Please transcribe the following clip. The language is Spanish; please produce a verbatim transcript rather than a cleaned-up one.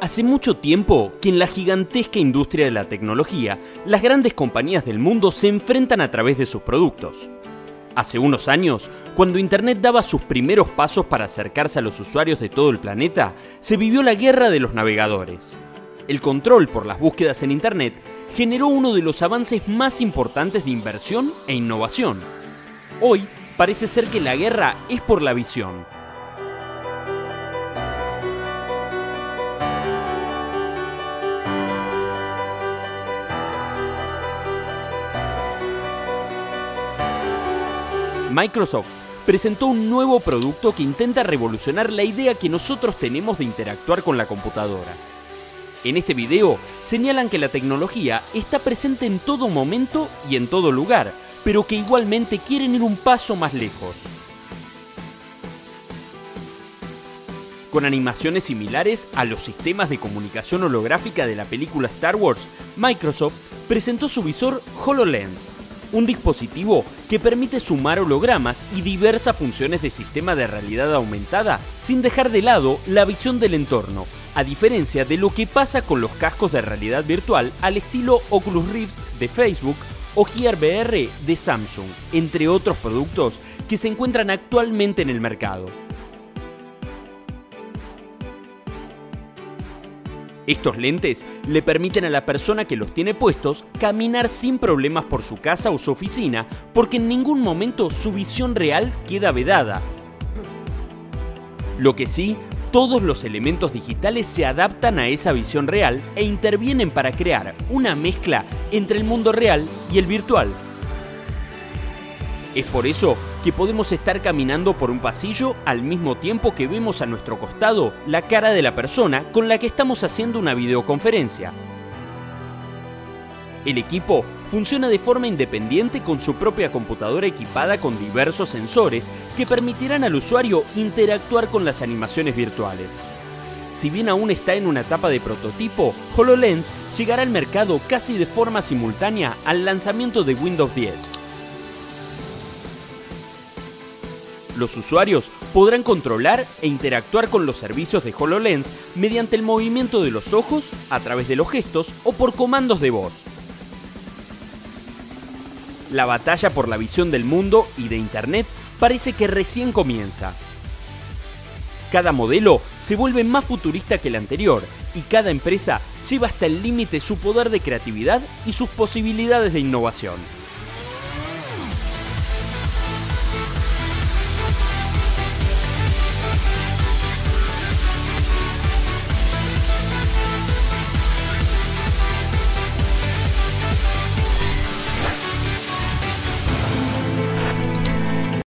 Hace mucho tiempo que en la gigantesca industria de la tecnología, las grandes compañías del mundo se enfrentan a través de sus productos. Hace unos años, cuando Internet daba sus primeros pasos para acercarse a los usuarios de todo el planeta, se vivió la guerra de los navegadores. El control por las búsquedas en Internet generó uno de los avances más importantes de inversión e innovación. Hoy, parece ser que la guerra es por la visión. Microsoft presentó un nuevo producto que intenta revolucionar la idea que nosotros tenemos de interactuar con la computadora. En este video señalan que la tecnología está presente en todo momento y en todo lugar, pero que igualmente quieren ir un paso más lejos. Con animaciones similares a los sistemas de comunicación holográfica de la película Star Wars, Microsoft presentó su visor HoloLens, un dispositivo que permite sumar hologramas y diversas funciones de sistema de realidad aumentada sin dejar de lado la visión del entorno, a diferencia de lo que pasa con los cascos de realidad virtual al estilo Oculus Rift de Facebook o Gear V R de Samsung, entre otros productos que se encuentran actualmente en el mercado. Estos lentes le permiten a la persona que los tiene puestos caminar sin problemas por su casa o su oficina, porque en ningún momento su visión real queda vedada. Lo que sí, todos los elementos digitales se adaptan a esa visión real e intervienen para crear una mezcla entre el mundo real y el virtual. Es por eso que podemos estar caminando por un pasillo al mismo tiempo que vemos a nuestro costado la cara de la persona con la que estamos haciendo una videoconferencia. El equipo funciona de forma independiente con su propia computadora equipada con diversos sensores que permitirán al usuario interactuar con las animaciones virtuales. Si bien aún está en una etapa de prototipo, HoloLens llegará al mercado casi de forma simultánea al lanzamiento de Windows diez. Los usuarios podrán controlar e interactuar con los servicios de HoloLens mediante el movimiento de los ojos, a través de los gestos o por comandos de voz. La batalla por la visión del mundo y de Internet parece que recién comienza. Cada modelo se vuelve más futurista que el anterior y cada empresa lleva hasta el límite su poder de creatividad y sus posibilidades de innovación.